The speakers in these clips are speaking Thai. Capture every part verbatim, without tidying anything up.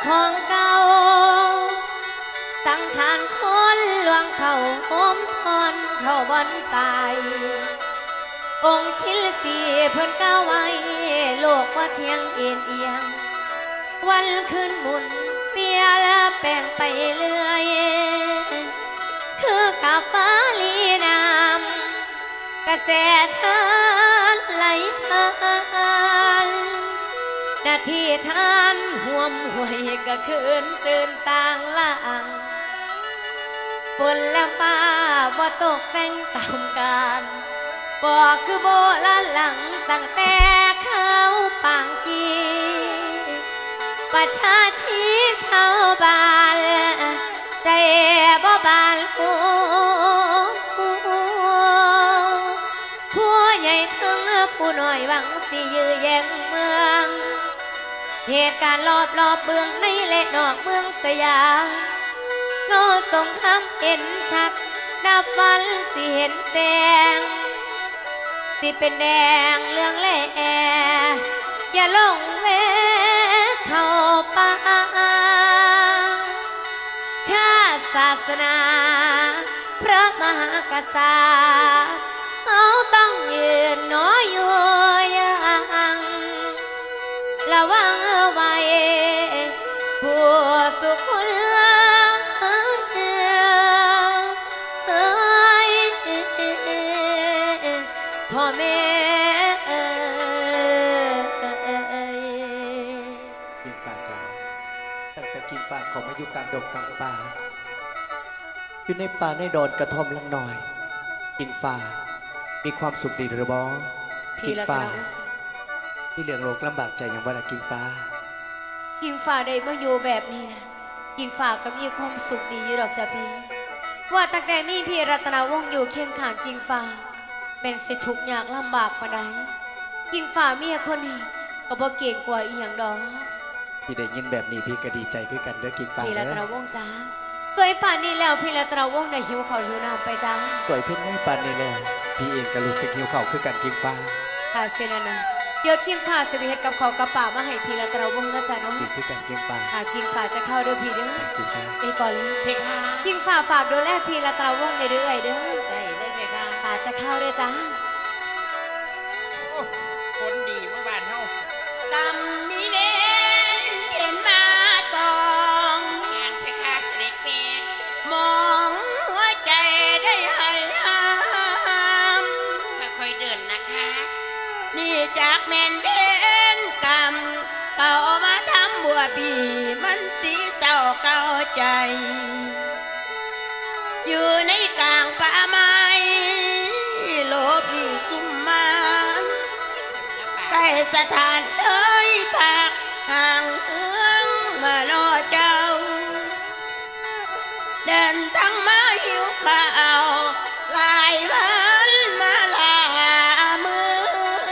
ของเก่าตั้งขานคนหลวงเขาโหมทนเข้าบอนตายองค์ชิลสีเพิ่นก้าวไว้โลกว่าเที่ยงเอ็นเอียงวันคืนหมุนเปียและแป่งไปเรื่อยคือกับฟ้าลีน้ำกระแสเธอไหลผ่านนาทีท่านห่วมห่วยก็คืนตื่นต่างล่างฝนและฟ้าบ่ตกแต่งตามกาลบ่คือโบราณหลังตั้งแต่เข้าปางกีประชาชีชาวบ้านแต่บ่บานผู้ผู้ใหญ่ถึงผู้น้อยหวังสิยื้อแย่งเมืองเหตุการณ์รอบรอบเบืองในและนอกเมืองสยามโง่สงครามเห็นชัดนับวันสิเห็นแจ้งสิเป็นแดงเรื่องแหล่อย่าลงแวะเข้าป่าชาติศาสนาพระมหากษัตริย์เขาต้องยืนน้อยอยู่ยังระวังไว้ผู้สุขคนพ่อแม่กินฟ้าจ้าตั้งแต่กินฟ้าเขามาอยู่กลางดงกลางป่าอยู่ในป่าในดอนกระท่อมลังหน่อยกินฟ้ามีความสุขดีหรือบ่กินฟ้าที่เหลืองโลกลำบากใจอย่างว่ากินฟ้ากินฟ้าได้มาอยู่แบบนี้นะกินฟ้าก็มีความสุขดีอยู่ดอกจ้ะพี่ว่าตั้งแต่มีพี่รัตนาวงศ์อยู่เคียงข้างกินฟ้าเป็นสิทุกข์ยากลำบากปานใดกินฟ้าเมียคนนี้ก็บ่เก่งกว่าอีหยังดอกพี่ได้ยินแบบนี้พี่ก็ดีใจคือกันเด้อกินฟ้าพี่รัตนาวงศ์จ้าตัวไอ้ป่านนี้แล้วพี่รัตนาวงศ์ได้หิวข้าวหิวน้ำไปจ้าตัวไอ้เพิ่นได้ป่านนี้แล้วพี่เองก็รู้สึกหิวข้าวคือกันกินฟ้าค่ะเช่นนั้นนะเดี๋ยวกินฟ้าสิไปเฮ็ดกับข้าวกับป่ามาให้พี่รัตนาวงศ์นะจ๊ะเนาะคือกันกินฟ้าค่ะกินฟ้าจะเข้าเด้อพี่เด้อเอ้ก่อนเลยเพคะกินฟ้าฝากดูแลพี่รัตนาวงศ์เด้อเด้อได้เลยเพคะค่ะจะเข้าเด้อจ้าคนดีเมื่อวานเฮาตำมีเน้นเห็นมาตองงานเพคะเสด็จเมย์มองหัวใจได้ให้ห้ามค่อยๆเดินนะคะนี่จากแม่นเด่นกรรมเขามาทำบัวปีมันสีเศร้าเก่าใจอยู่ในกลางป่าไม้โลบนี่ซุ่มมาใกล้สถานเอ้ยพักห่างเอื้องมารอเจ้าเดินทางมาหิวข้าวหลายวันมาลามือ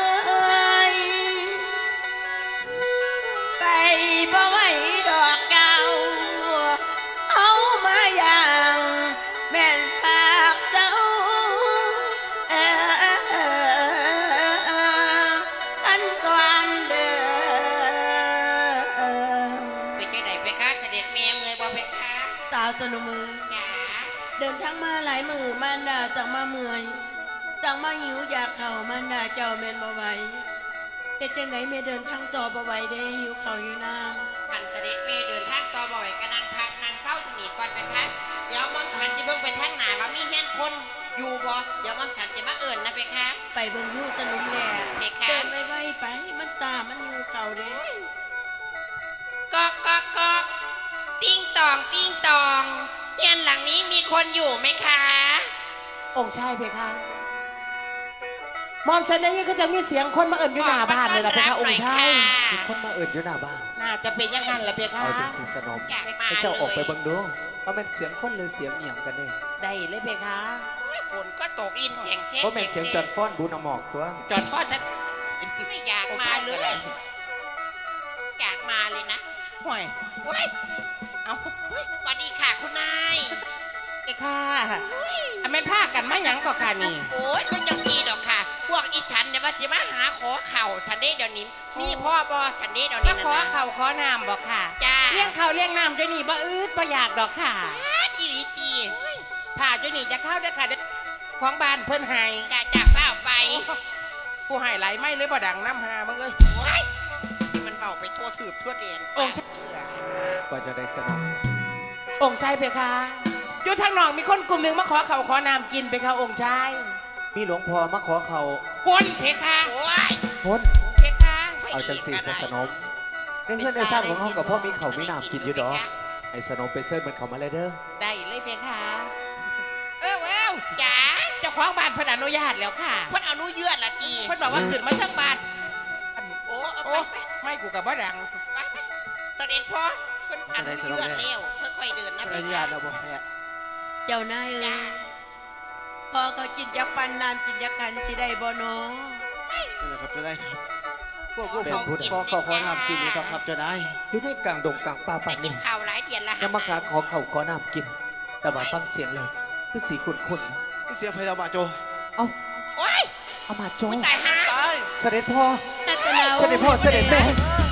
ไปบ่ไหวดอกเก่าเอามาอย่างแม่นปากเศร้าอันก่อนเดิมไปแค่ไหนไปคะเสด็จเมียเมื่อยบ่ไปคะตาสนุมือเดินทั้งมาหลายมือมันด่าจังมาเมื่อยจังมาหิวอยากเข่ามันด่าเจ้าเมนบ่ไหวเฮ็ดจังไหนเมเดินทางต่อบ่ไหวได้หิวเข่าหิวน้ำขันเสด็จเมเดินทางต่อบ่ไหวก็นั่งพักนั่งเศร้าหนีก่อนไปคะเดี๋ยวมั่งฉันจะเบิ่งไปทางหน้าว่ามีเฮียนคนอยู่บ่เดี๋ยวมั่งฉันจะมาเอิญนะไปคะไปเบิ่งยู่สนุมแหล่ไปคะเดินไวๆไปมันซามันหิวเข่าเด้กอกกอกกอกติ้งตองติ้งตองเฮียนหลังนี้มีคนอยู่ไหมคะองค์ชายเพคะมอมฉันนี่ก็จะมีเสียงคนมาเอิญอยู่หน้าบ้านเลยล่ะเพคะองค์ชายมีคนมาเอิญอยู่หน้าบ้านน่าจะเป็นยังไงล่ะเพคะเอาเป็นสีสนมให้เจ้าออกไปเบิ่งดูว่าเป็นเสียงคนหรือเสียงเหี่ยงกันเนี่ยได้เลยเพคะฝนก็ตกอินเสียงเสียงเพราะเป็นเสียงจอดฟ้อนบุญอมอกตัวจอดฟ้อนนะไม่อยากมาเลยอยากมาเลยนะห่วยเฮ้ยเอาสวัสดีค่ะคุณนายเพคะอเมนท่ากันไม่ยั้งก็ค่ะนี่โอ้ยคือจังซีดอกค่ะพวกอีฉันเนี่ยว่าจะมาหาขอเข่าสันเดย์เดี๋ยวนี้มีพ่อบอสันเดย์เดี๋ยวนี้นะขอเข่าขอน้ำบอกค่ะจ้าเลี้ยงข้าวเลี้ยงน้ำเจ้านี่บ่อืดบ่อยากดอกค่ะอีหลีตีถ้าเจ้านี่จะเข้าได้อค่ะเด้อของบ้านเพิ่นให้กะจะเฝ้าไปผู้ให้ไหลไม่เลยบ่ดังน้ำหามึงเอ้ยโอ้ยมันเบาไปทั่วถืบทั่วเดียนองค์ชายว่าจะได้สนององค์ชายเพคะอยู่ทางนอกมีคนกลุ่มหนึ่งมาขอเขาวขอน้ำกินเพคะองค์ชายมีหลวงพ่อมาขอเขาคนเพคะโอ้ยพ้นเพคะเอาจังสีสนมในเพื่อนในสร้างของเขากับพ่อมีเขาไม่น้ำกินอยู่ดอกไอ้สนมไปเซิร์ฟมันเขามาเลยเด้อได้เลยเพคะเออเว้วจ๋าเจ้าของบ้านเพิ่นอนุญาตแล้วค่ะเพ่นเอาหนูเยื่อนละตีเพิ่นบอกว่าขึ้นมาทั้งบ้านโอ้เอาโอ้ไปไม่กูกับบ่ดังไปไปเสด็จพ่อเพิ่นเอาหนูเยื่อนแล้วค่อยๆเดินนะอนุญาตแล้วบ่แพ้เจ้านายเอ้ยพอเขากินยักปันน้ำกินยักกันสิได้บ่เนาะนี่นะครับเจ้านายพวกพวกเป็นเขาผู้ใดขอเขาขอน้ำกินนี่ครับเจ้านายอยู่ในกลางดงกลางป่าไปป่ากินี่นข้าวหลายเดือนละยังมาขาขอเขาขอน้ำกิน แต่ว่าฟังเสียงแล้วคือสีขุ่นนี่เสียงไพเราะมาโจๆเอ้าโอ้ยเอามาโจ้ตายฮะเสด็จพ่อรัตนาเสด็จพ่อเสด็จแม่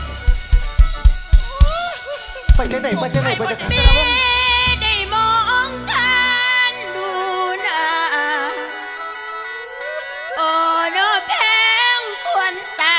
ไปจังไหนมาจังไหนมาจังไหนแม่ได้มองทานดูหน้าโอ้โนแพงควรตา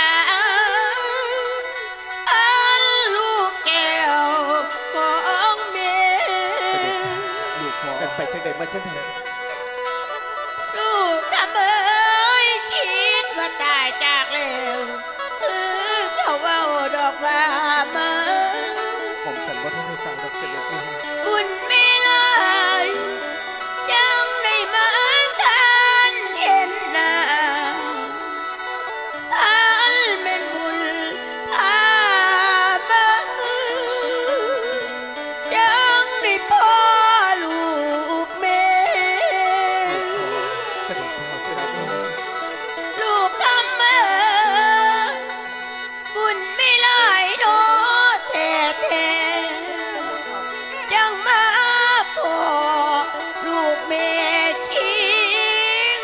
อันลูกแก้วของแม่ลูกพ่อไปจังไหนมาจังไหนลูกทำเอ้ยคิดว่าตายจากแล้วคือเขาเว่าดอกว่ามาผมฉันว่าท่านไม่ตายดอกเสด็จพ่อบุญไม่ลายยังได้มากันเห็นหน้าท่านเป็นบุญพามายังได้พ่อลูกแม่เสด็จพ่อเสด็จพ่อลูกทำเอ้ยบุญไม่ลายโนแท้แท้ยังมาพ่อลูกแม่ทิ้ง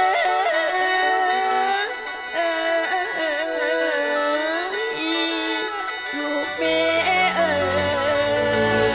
เอ้ยลูกแม่เอ้ย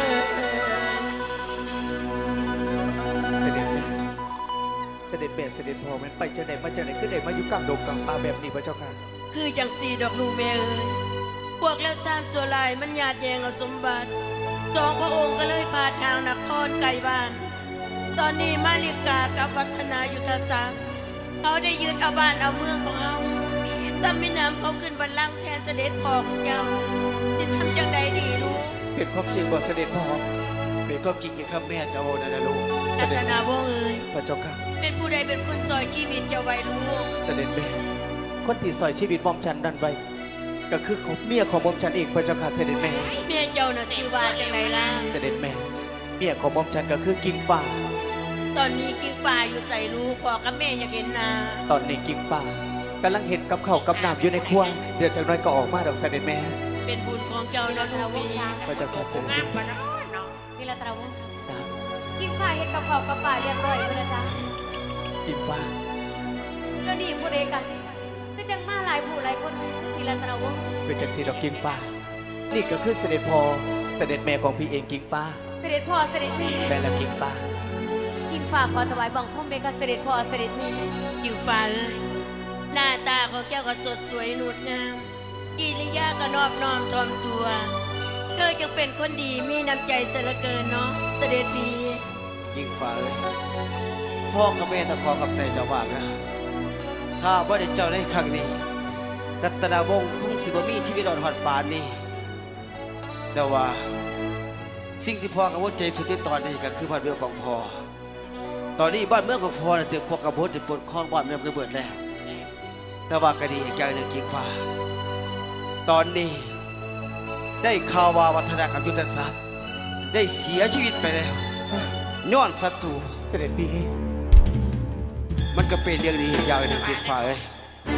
เสด็จแม่เสด็จแม่เสด็จพ่อมันไปจังไหนมาจังไหนคือได้มาอยู่กลางดงกลางป่าแบบนี้พระเจ้าค่ะคือจังสีดอกลูกแม่เอ้ยพวกแล้วซานโซลายมันหยาดแยงเอาสมบัติสองพระองค์ก็เลยพาทางนครไกลบ้าน ตอนนี้มาริกากับวัฒนายุทธศาสตร์เขาได้ยึดเอาบ้านเอาเมืองของเขาแต่ไม่นำเขาขึ้นบัลลังก์แทนเสด็จพ่อของเจ้าจะทำจังใดดีลูกเป็นความจริงบ่เสด็จพ่อเป็นก็กินกับข้าแม่เจ้านั่นนะลูกรัตนาวงศ์เอ้ยพระเจ้าค่ะเป็นผู้ใดเป็นคนซอยชีวิตเจ้าไว้ลูกเสด็จแม่คนที่สอยชีวิตหมอมฉันดันไว้ก็คือของเมียของหมอมฉันเองพระเจ้าค่ะเสด็จแม่แม่เจ้าน่ะชื่อว่าจังใดล่ะเสด็จแม่เมียของหมอมฉันก็คือกิ่งฟ้าตอนนี้กิ๊กฟ้าอยู่ใส่ลูกพ่อกับแม่อยากเห็นหนาตอนนี้กิ่งฟ้ากำลังเห็นกับข้าวกับน้ำอยู่ในครัวเดี๋ยวจากน้อยก็ออกมาดอกเสด็จแม่เป็นบุญของเจ้าเนาะลูกแม่พระเจ้าค่ะเสด็จงาแม่มมาเนาะเนาะนี่ละตราวงศ์นะกินฝ่ายเฮ็ดกับเขาวกับป่าเรียบร้อยแล้วนะจ๊ะกิ่งฟ้าแล้วนี่ผู้ใดกันคือจังมาหลายผู้หลายคนนี่ละตราวงศ์เป็นจังสีดอกกิ่งฟ้า นี่ก็คือเสด็จพ่อเสด็จแม่ของพี่เองกิ่งฟ้าเสด็จพ่อเสด็จแม่แม่และกิ่งฟ้ากินฝ่ากขอถวายบังคมเบกบเสด็จพ่อเสด็จแม่กิ๊กฟ้าเอ้ยหน้าตาของเจ้าก็สดสวยนุดงามกิริยาก็นอบน้อมถ่อมตัวเธอจึงเป็นคนดีมีน้ำใจเสียเหลือเกินเนาะเสด็จพี่ยิ่งฟ้าเลยพ่อกับแม่ต้องขอขับใจเจ้าบ้านนะถ้าบ่ได้เจ้าในครั้งนี้รัตนาวงศ์คงสิบ่มีชีวิตรอดหอดปานนี้ แต่ว่าสิ่งที่พ่อกังวลใจสุดที่ตอนนี้ก็คือบ้านเมืองของพ่อตอนนี้บ้านเมืองของพ่อน่ะเตรียมพวกกบฏได้ปลดครองบ้านเมืองระเบิดแล้ว แต่ว่าก็ดีอีกอย่างหนึ่งกิ่งฟ้า ตอนนี้ได้ข่าวว่าวัฒนากับยุทธศักดิ์ได้เสียชีวิตไปแล้วย้อนศัตรูเสด็จพี่มันก็เป็นเรื่องดีอีกอย่างหนึ่งกิ่งฟ้าเอ้ย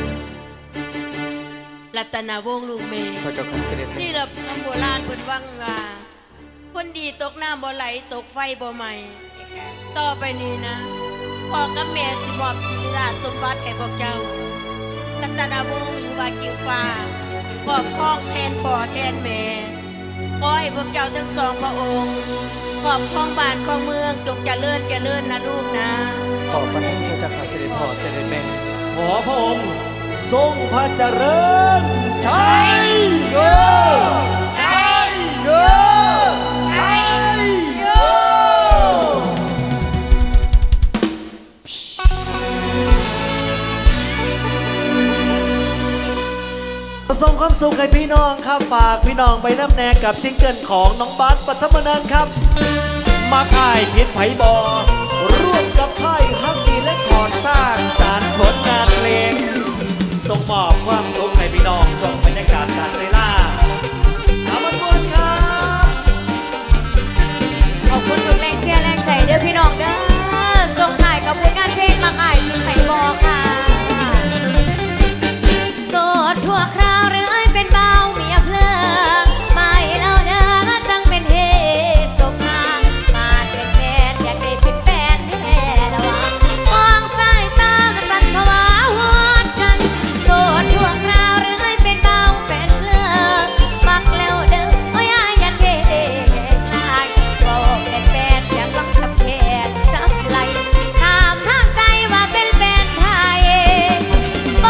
รัตนาวงศ์ลูกแม่พระเจ้าค่ะเสด็จแม่นี่เราคำโบราณเพิ่นวังว่าคนดีตกน้ำบ่ไหลตกไฟบ่ไหม้ต่อไปนี้นะพ่อกับแม่สิมอบศิริราชสมบัติให้พวกเจ้ารัตนาวงศ์หรือว่ากิ่งฟ้าครอบครองแทนพ่อแทนแม่ขอให้พวกเจ้าทั้งสองพระองค์ขอบครองบ้านของเมืองจงเจริญเจริญนะลูกนะขอบพระคุณพระเจ้าข้าเสด็จพ่อเสด็จแม่ขอพระองค์ทรงพระเจริญชัยโยชัยโยชัยโย ส่งความสุขให้พี่น้องครับฝากพี่น้องไปน้ำแนงกับซิงเกิลของน้องบัสปัทมนันท์ครับมาค่ายพิษไผ่บอร่วมกับค่ายฮักดีและขอสร้างสารผลงานเพลงส่งมอบความสุขให้พี่น้องชมบรรยากาศการเวลาอามาบวนครับขอบคุณทุกแรงเชียร์แรงใจเด้อพี่น้องเด้อส่งถ่ายกับผลงานเพลงมาขายที่ไผ่บอกค่ะโสดชั่วคราวหรือเป็นเบาเมียเพลิงไม่เล่าเด้อจังเป็นเฮสมมามาเป็นแฟนอยากได้เป็นแฟนแท้ละวะมองสายตาสั่นภาวะหวนกันโสดชั่วคราวหรือเป็นเบาแฟนเพลิงมักแล้วเด้อโอ้ยอย่าเทลายบอกเป็นแฟนอยากลองทำแค่จับไหลถามทางใจว่าเป็นแฟนไทยบ่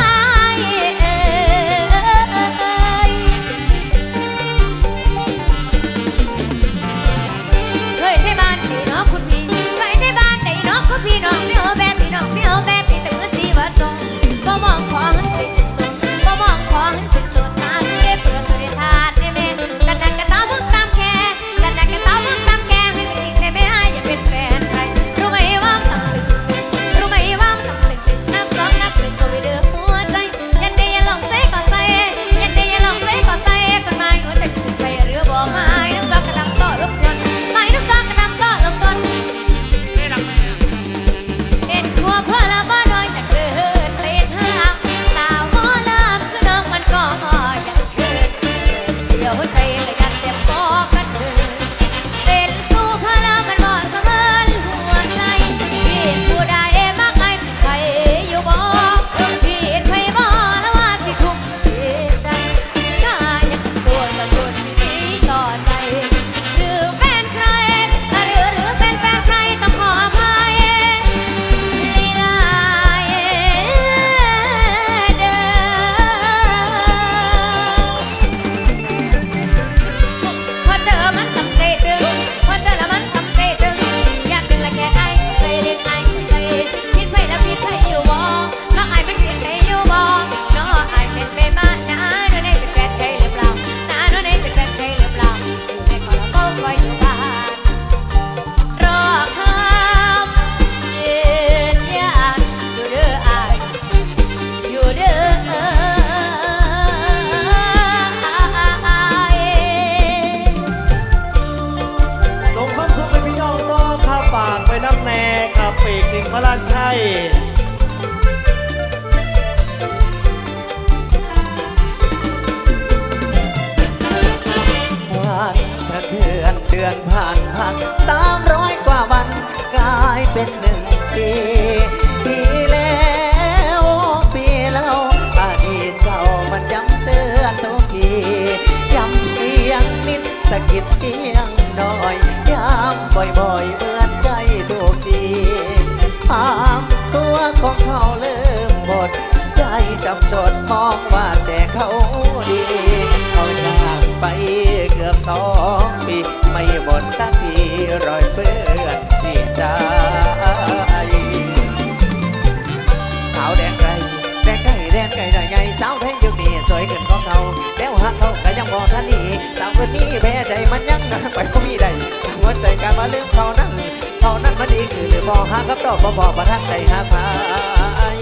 พี่น้องเสียวแบบพี่น้องเสียวแบบพี่แต่เมื่อสีว่าตรงบ่มองขอให้เป็นสมบ่มองขอให้เป็นโสดนานเด้เปลือกเลยทานได้แม่กันนั่นกันตาพึ่งตามแค่กันนั่นกันตาพึ่งตามแค่ให้เป็นจริงได้แม่อย่าเป็นแฟนใครรู้ไหมว่าทำตึงรู้ไหมว่าทำตึงนับสองนับหนึ่งก็ไปเดือดหัวใจยันได้ยันลองเซ่ก็ใส่ยันได้ยันลองเซ่ก็ใส่กันมาหัวใจคุณไปหรือบ่มาน้ำจอกกระดำต่อลมจนไม่น้ำจอกกระดำต่อลมจนเอ็นหัวเพื่อละบ้านน้อยจะเกิดเตะทางสาวหมอลำคือน้องมันก็อยากเกิดเดี๋ยวใจละยันเต็มบอกกันเถิดเป็นสู้เพื่อละมันบ่เสมอหัวใจพี่ผู้ใดมากไอ้พี่ใครอยู่บ่พี่เห็นไผบ่แล้วว่าสิทุกข์เสียใจถ้าอยากสวนก็สวนสิหนีต่อใจหรือแฟนใครหรือหรือเป็นแฟนใครต้องขออภัยพระราชัยวันจะเดือนเดือนผ่านผ่านสามร้อยกว่าวันกลายเป็นหนึ่งปีปีแล้วปีแล้วอดีตเก่ามันย้ำเตือนทุกทีย้ำเพียงนิดสะกิดเพียงหน่อยย้ำบ่อยๆเหมือนใจทุกทีความตัวของเขาเริ่มหมดใจจับจดมองว่าแต่เขาดีเขาจากไปเกือบสองปีไม่หมดสักทีรอยเปื้อนที่ใจขาวแดงไก่แดงไก่แดงไก่ได้ไงสาวไทยยุคนี้สวยขึ้นของเขาแล้วหักเขาก็ยังบอกท่านนี้สาวคนนี้แพ้ใจมันยังนะไปก็มีได้หัวใจการมาเรื่องเขานั่งเขานั่นมันดีคือหรือบอกหากับตอบบอกประทับใจหาพาย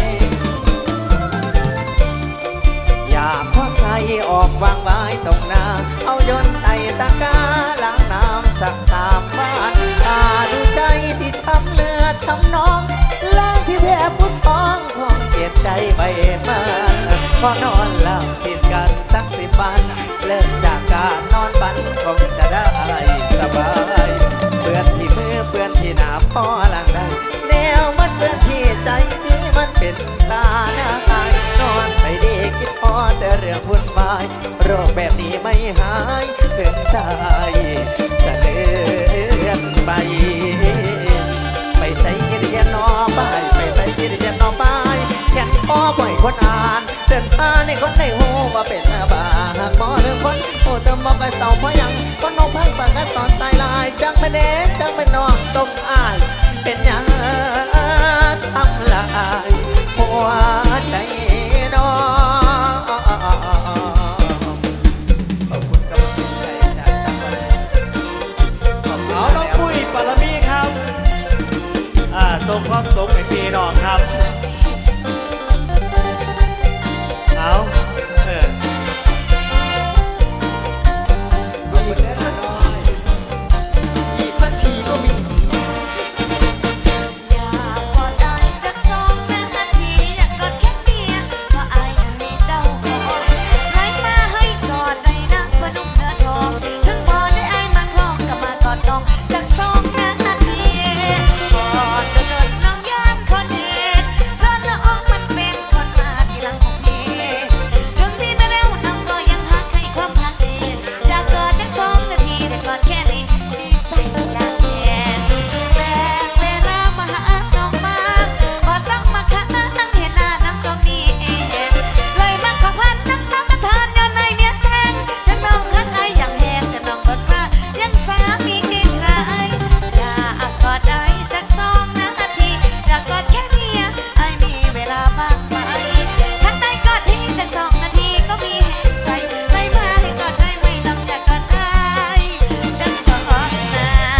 อยากควักใจออกวางไว้ตรงหน้าเอาโยนใส่ตะกร้าล้างน้ำสักสามบ้านตาดูใจที่ช้ำเลือดช้ำน้องล้างที่แผลพุ่งปองคงเจ็บใจไปมาพอนอนหลับกินกันสักสิบวันเลิกจากการนอนฝันคงจะได้สบายเปื้อนที่มือเปื้อนที่หน้าพ่อหลังได้แนวมันเปื้อนที่ใจที่มันเป็นตาหน้าตายนอนไปดีคิดพอแต่เรื่องวุ่นวายโรคแบบนี้ไม่หายคนอ่านเดินตาในคนในหูว่าเป็นอาบาหากหมอหรือคนโอ้เติมมาไปเศร้าเพราะยังคนนกพังปากกระสอนสายลายจังเป็นเด็กจังเป็นน้องตกอายเป็นยังทำลายหัวใจน้องขอบคุณกำลังใจจากทั้งประเทศเอาน้องปุ้ยปรมีครับอ่าส่งความสุขให้พี่น้องครับเอาเออขอบคุณแม่สน้อยอีกสักทีก็มีอยากกอดได้จักสองนาทีอยากกอดแค่เมียเพราะอายนั้นมีเจ้าของใครมาให้กอดได้นะกระดุมเนื้อทองถึงพอได้อายมาคล้องก็มากอดน้องจักสองนาทีกอดเดินน้องย่านคนเห็นเพราะน้องมันเป็นคนมาทีหลังของพี่ถึงพี่มาแล้วน้องก็ยังหักให้ความหักดีอยากกอดจักสองนาทีแต่กอดแค่นี้ดีใจจากแทนแบ่งเวลามาหาน้องมากพอต้องมาค้างนั่งเห็นหน้าน้องก็มีเองเลยมาขอพันน้ำน้องกระทานย้อนในเมียแทงทั้งน้องทั้งไออย่างแหงแต่น้องก็กล้ายังสามีกินไรอยากกอดได้จักสองนาทีอยากกอดแค่นี้ไอมีเวลาบ้างไหมถ้าได้กอดที่จักสองนาทีก็มีแห่งใจเลยมาให้กอดได้ไหมน้องอยากกอดไอจักสองนาที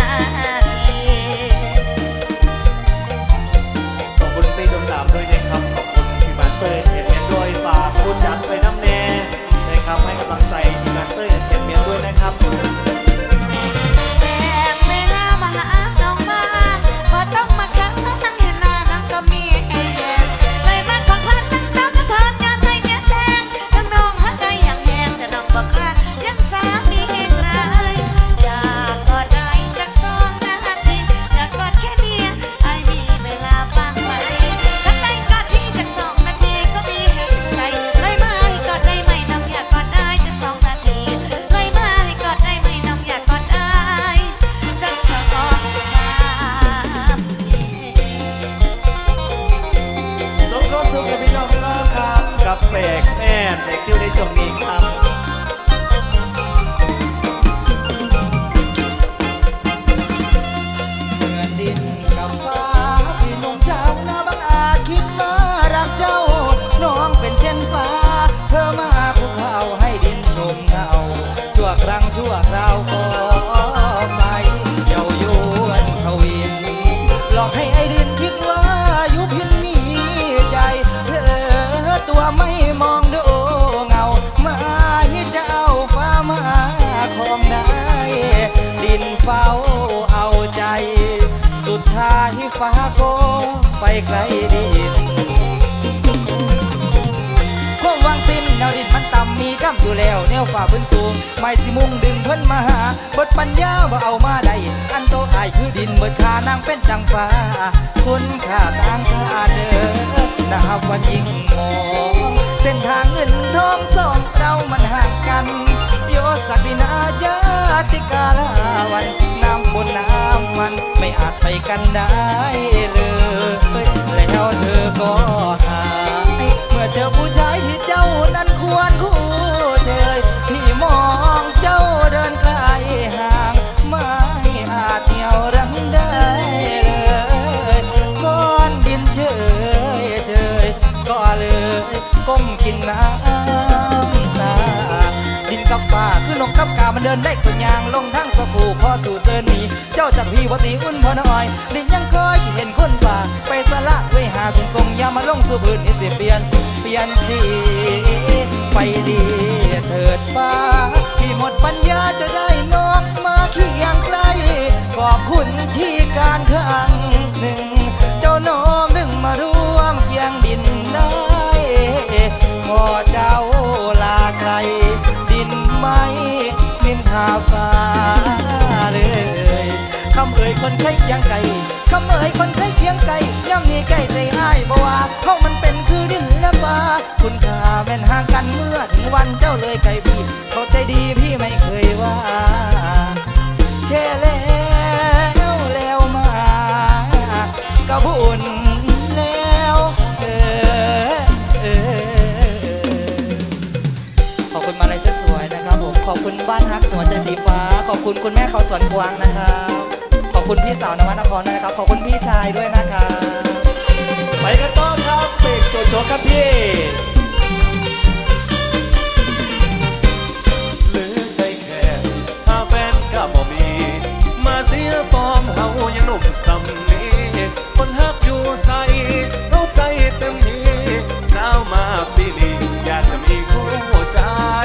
ขอบคุณปีดมดามด้วยนะครับขอบคุณทีมงานเตอร์เอ็นเอ็นด้วยฝากคุณจัดไปน้ำแน่นะครับให้กำลังใจทีมงานเตอร์เอ็นเอ็นด้วยนะครับแบ่งเวลามาหาน้องบ้างพอต้องมาค้างนั่งเห็นหน้าน้องก็มีเองเลยมาขอพันตั้งน้ำกระทานย้อนให้เมียแทงทั้งน้องหักไออย่างแหงแต่น้องก็กล้ายังสามีเองไรอยากกอดได้จักสองนาทีอยากกอดแค่นี้ไอมีเวลาบ้างไหมถ้าได้กอดที่จักสองนาทีก็มีแห่งใจเลยมาให้กอดได้ไหมน้องอยากกอดได้จักสองนาทีเลยมาให้กอดได้ไหมน้องอยากกอดได้จักสองสามทีสมความสุขกับพี่น้องนะครับกับแปลกแอนแตคิวในช่วงนี้ครับเงินดินกับฟ้าพี่หนุ่มเจ้าหน้าบางอาจคิดว่ารักเจ้าน้องเป็นเช่นฟ้าเธอมาคุกเข่าให้ดินชมเงาชั่วครั้งชั่วคราวก็ไปเย้ายวนทวินหลอกให้ไอ้ดินคิดว่ายุพินมีใจเธอตัวไม่มองดูเงามาให้เจ้าฟ้ามาของได้ดินเฝ้าเอาใจสุดท้ายฟ้าก็ไปไกลดินความหวังสิ้นแนวดินมันต่ำมีกำอยู่แล้วแนวฝ่าพื้นสูงไม่สิมุ่งดึงเพิ่นมาหาบทปัญญาว่าเอามาได้อันโตอายคือดินเบิดค่านางเป็นดังฟ้าคุณค่าต่างค่าเดินนับวันยิ่งมองเส้นทางเงินทองสองเรามันห่างกันโยสักดินาญาติกาลาวันน้ำบนน้ำมันไม่อาจไปกันได้เลยแล้วเธอก็หายเมื่อเจอผู้ชายที่เจ้านั้นควรคู่เธอที่มองเจ้าเดินไกลห่างไม่อาจเหนี่ยวรั้งได้เลยก้อนดินเฉยเฉยก็เลยก้มกินน้ำตาดินกับป่าคือนกกับกามันเดินได้ตัวยางลงทั้งสะผูพอสู่เตือนนี้เจ้าจากพี่วัตีอุ่นพอน้อยดินยังคอยเห็นคนป่าไปสละไว้หาสุนทรงยามาลงสู่พื้นนี่สิเปลี่ยนเปลี่ยนสีไปดีเถิดฟ้าพี่หมดปัญญาจะได้น้องมาเคียงใกล้ขอบคุณที่การครั้งหนึ่งเจ้าน้องนึงมาร่วมเคียงดินได้พอเจ้าลาไกลดินไม่นินทาฟ้าเลยคำเอ่ยคนใครเคียงไก่คำเอ่ยคนใครเคียงไก่ย่ำมีใกล้ใจอ้ายบ่ว่าเขามันเป็นคือดินและฟ้าคุณค่าแม่นห่างกันเมื่อถึงวันเจ้าเลยไกลพี่เขาใจดีพี่ไม่เคยว่าแค่แล้วแล้วมากระบุญแล้วเออเออขอบคุณคุณแม่เขาสวนกวางนะครับขอบคุณพี่สาวนวนครด้วยนะครับขอบคุณพี่ชายด้วยนะครับไปกันต่อครับเบรกโจโจครับพี่หรือใจแค่ถ้าแฟนก็บ่มีมาเสียฟอร์มเฮายังหนุ่มสำนีคนฮักอยู่ใส่เราใจเต็มที่หนาวมาปีนี้อยากจะมีคู่ใจ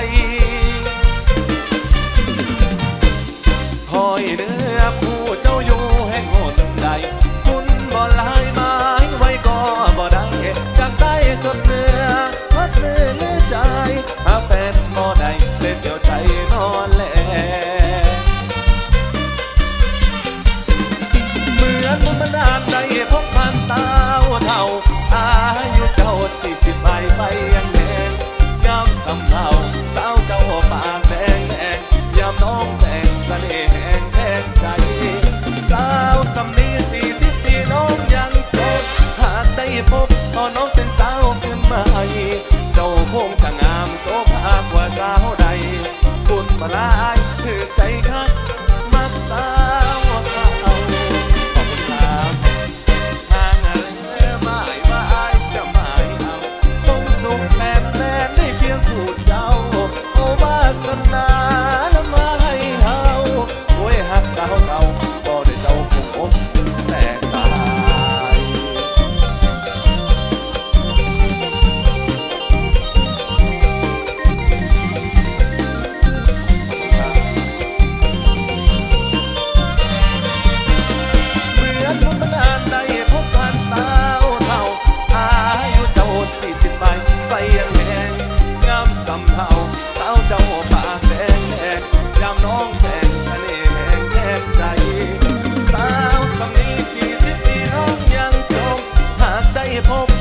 คอยเนื้อคู่เจ้าอยู่แห่งหนใดคุณบ่ลายไม้ไว้ก็บ่ได้จากใต้จดเหนือพัดมือมือใจหาแฟนบ่ได้เลยเดียวใจนอนแลเหมือนมันนานใจพบผ่านตาเท่าอายุเจ้าสี่สิบไปไปยังแดงยามสำเนาสาวเจ้าปากแดงแดงยามน้องแต่งเสน่ห์แห่งแทงใจสาวสำนีสี่สิบปีน้องยังโตหากได้พบพอน้องเป็นสาวขึ้นมาเจ้าคงจะงามโสภากว่าสาวใดบุญมาลายถือใจคักมักสาวเขาขอบคุณครับทางเรือหมายว่าอายจะหมายเอาคงสุขแสนแน่ได้เพียงพูดเจ้าโอ้วาสนาละมาให้เฮาโอ้ยหักสาวเก่าบ่ได้เจ้าคงอดแต่ตายเหมือนมุนมันอ่านได้พบผ่านตาเท่าอายุเจ้าสี่สิบไปไปยังแดงงามสำเภาสาวเจ้าปากแดงแดงยามน้องแต่งเสน่ห์แห่งแทงใจสาวสำนีสี่สิบปีน้องยังจงหากได้พบ